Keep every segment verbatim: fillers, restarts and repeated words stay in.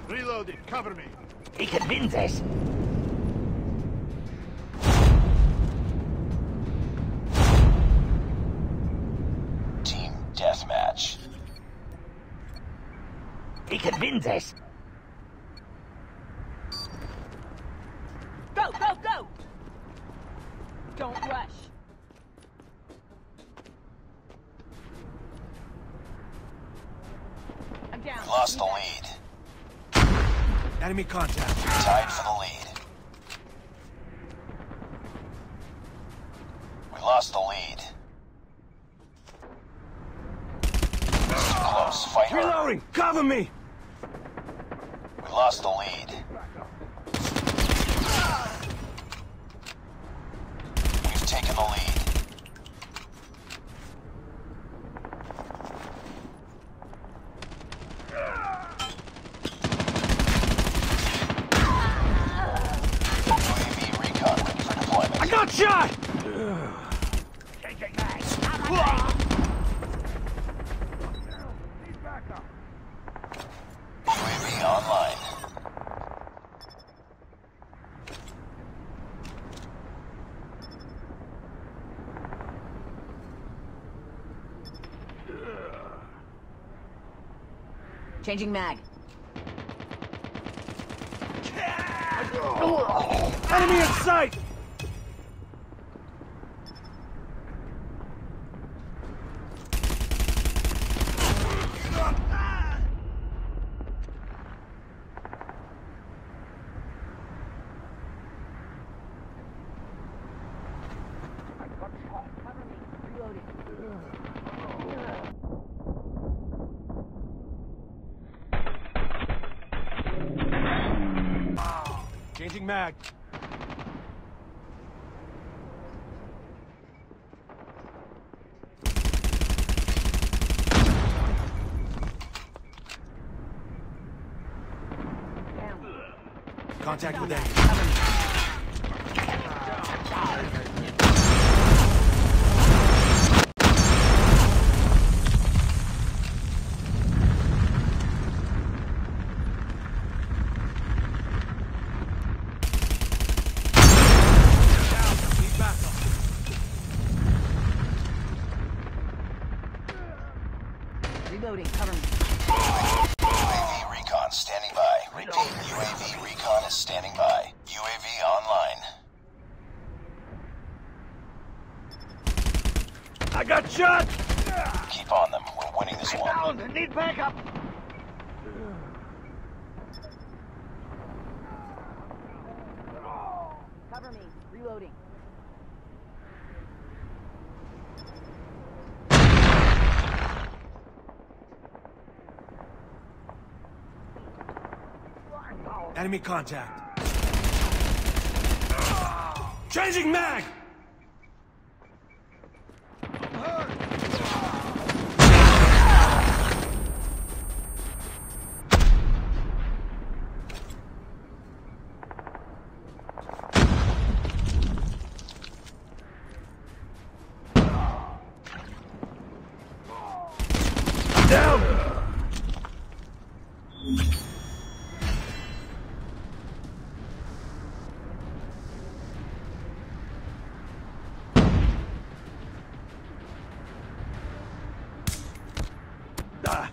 Reloading. Cover me. He can win this. Team deathmatch. He can win this. Go, go, go! Don't rush. I'm down. We lost the lead. Enemy contact. Tied for the lead. We lost the lead. It's too close. Fight hard. Reloading. Cover me. We lost the lead. We've taken the lead. U A V recon ready for deployment. I got shot. Changing mag. U A V online. Changing mag. Enemy in sight. Changing mag. Contact with enemy. Reloading. Cover me. U A V recon standing by. Repeat, U A V recon is standing by. U A V online. I got shot. Keep on them. We're winning this one. Down. Need backup. Cover me. Reloading. Enemy contact. Changing mag. Down. Ah.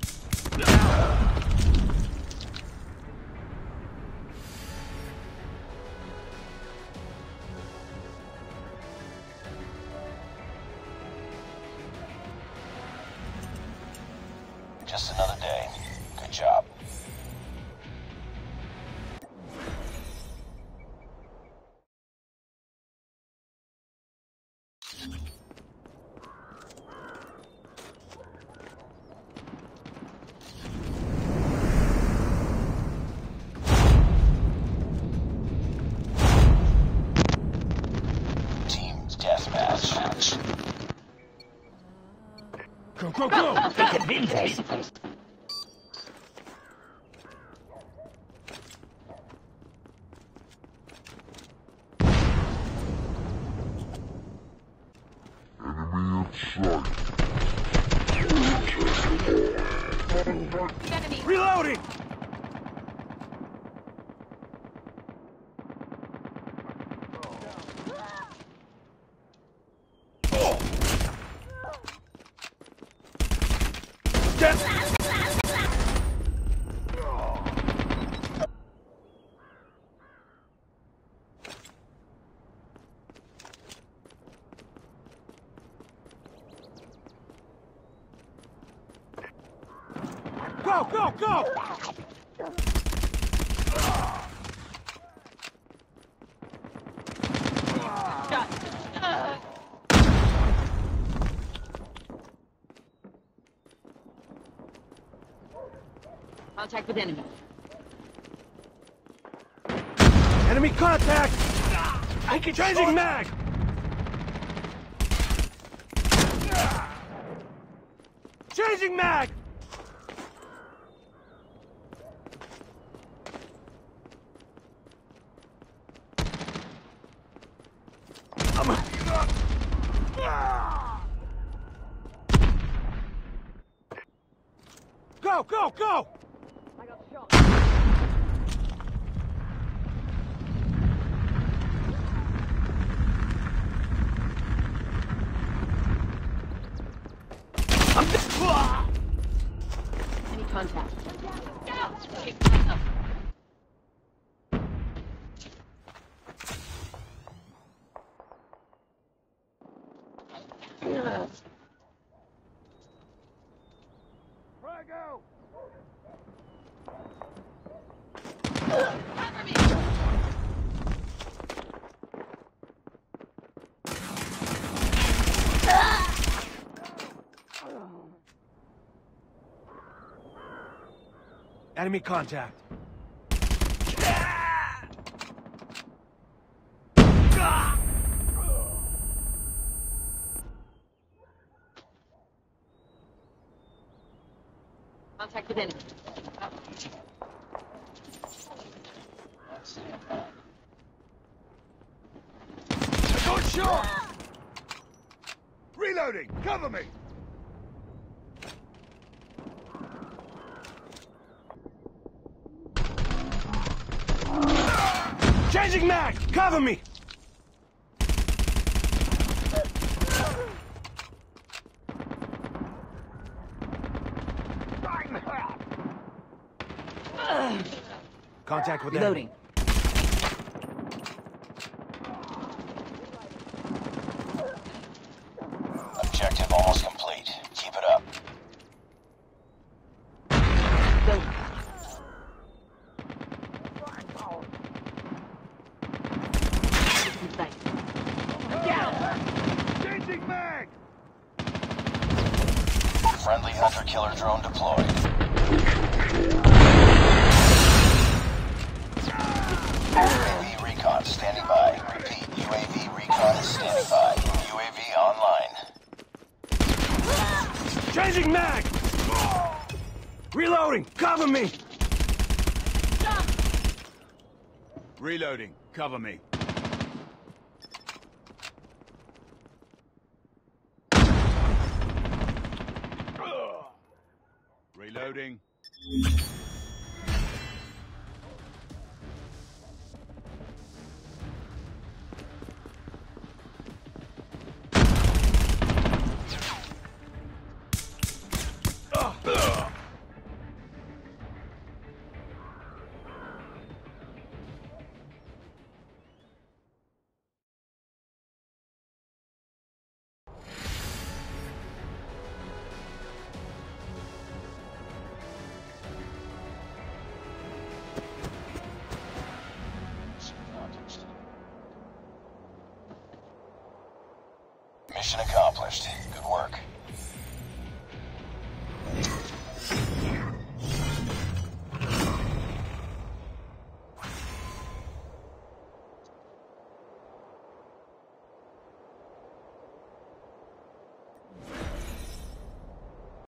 Just another day. Good job. Team deathmatch. Go, go, go. He can win this. Enemy in sight. Enemy. Reloading. Go, go, go! Shot. Uh. Contact with enemy. Enemy contact! I can changing mag! Changing mag! I'm Go, go, go! I got shot. I'm Any contact? Frago! Cover me! Enemy contact. Contact with enemy. Good shot! Reloading! Cover me! Changing mag! Cover me! Contact with Reloading. Objective almost complete. Keep it up. Go. Changing mag! Friendly hunter-killer drone deployed. U A V recon standing by. Repeat, U A V recon is standing by. U A V online. Changing mag! Reloading! Cover me! Reloading. Cover me. Reloading. Mission accomplished. Good work.